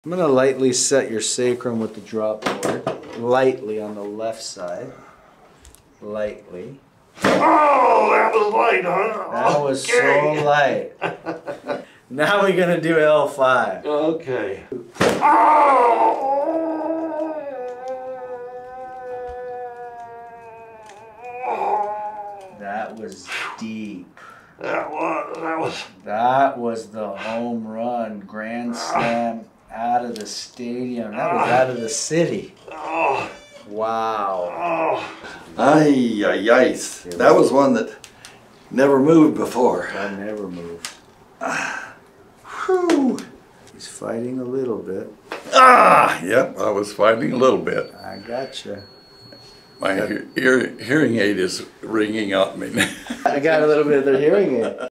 I'm going to lightly set your sacrum with the drop board. Lightly on the left side. Lightly. Oh, that was light, huh? That was so light. Now we're going to do L5. Okay. Oh! That was deep. That was the home run, grand slam out of the stadium. That was out of the city. Oh. Wow. Oh. Ay, ay, ay. That was one that never moved before. I never moved. Whew. He's fighting a little bit. Yep, I was fighting a little bit. I gotcha. My hearing aid is ringing on me. I got a little bit of the hearing aid.